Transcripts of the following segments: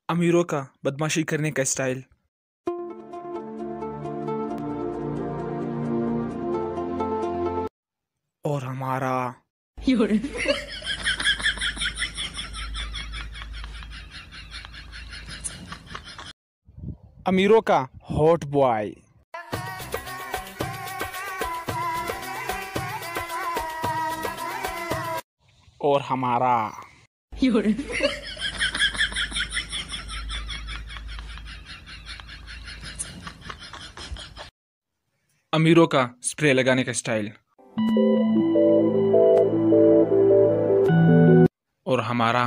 अमीरों का बदमाशी करने का स्टाइल। और हमारा अमीरों का हॉट बॉय। और हमारा अमीरों का स्प्रे लगाने का स्टाइल। और हमारा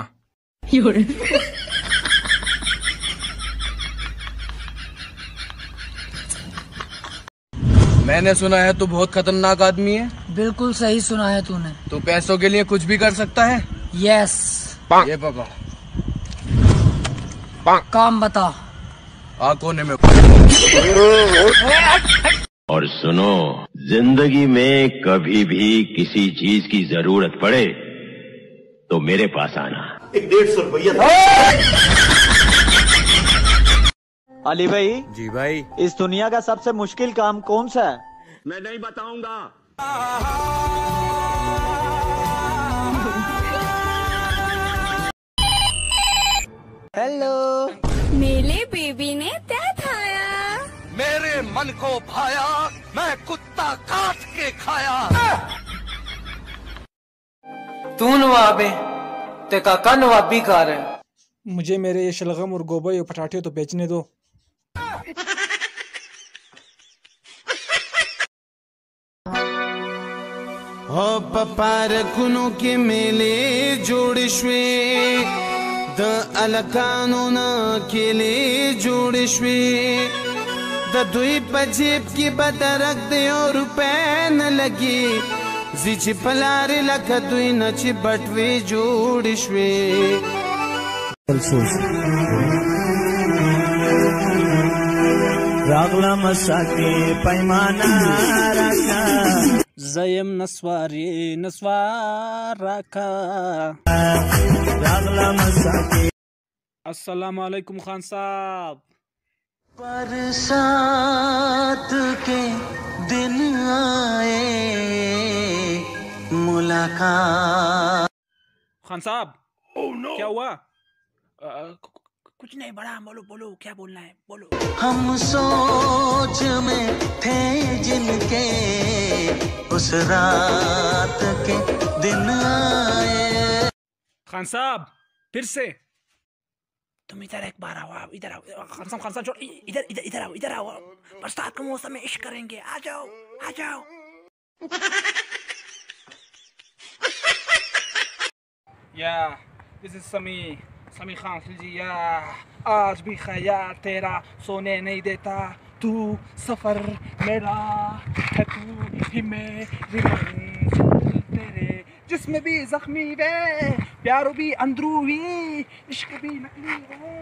मैंने सुना है तू बहुत खतरनाक आदमी है। बिल्कुल सही सुना है तूने। तू पैसों के लिए कुछ भी कर सकता है। यस। ये पकड़। काम बता। कोने में। और सुनो, जिंदगी में कभी भी किसी चीज की जरूरत पड़े तो मेरे पास आना। 150 रुपया। अली भाई। जी भाई। इस दुनिया का सबसे मुश्किल काम कौन सा है? मैं नहीं बताऊंगा। हेलो। मेरे बेबी ने क्या खाया? मेरे मन को भाया, मैं कुत्ता काट के खाया। तू नवाबे ते काका नवाबी कर। मुझे मेरे ये शलगम और गोबर और पटाटे तो बेचने दो। हो पपार कुनो के मेले जोड़िश्वे द अलकानो न केले जोड़िश्वे द दुई पजेब की बदरक दे और रुपए न लगी जिच पलारे लख दुई नच बटवे जोड़िश्वे। रागला मसाके पैमाना रखा जयम नस्वारी नस्वारका। रागला मसाके। अस्सलाम वालेकुम खान साहब। बरसात के दिन आए मुलाकात। खान साहब क्या हुआ? कुछ नहीं बड़ा, बोलो बोलो क्या बोलना है बोलो। हम सोच में थे जिनके उस रात के दिन आए। खान साहब फिर से तुम इधर एक बार आओ, इधर आओ। खान साहब छोड़, इधर इधर इधर आओ, इधर आओ। बरसात के मौसम में इश्क करेंगे, आ जाओ आ जाओ। या दिस इज समी खान खिलजी। या आज भी ख्याल तेरा सोने नहीं देता, तू सफर मेरा है, तू ही मेरी मंजिल, तेरे जिस्म भी जख्मी वे, प्यार भी अंदरूनी, इश्क भी नकली वे।